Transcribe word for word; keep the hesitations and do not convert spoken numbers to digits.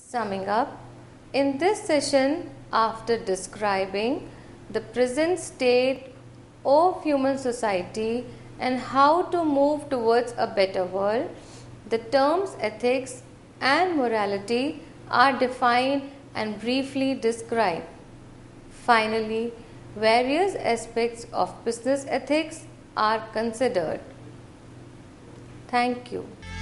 Summing up, in this session, after describing the present state of human society and how to move towards a better world, the terms ethics and morality are defined and briefly described. Finally, various aspects of business ethics are considered. Thank you.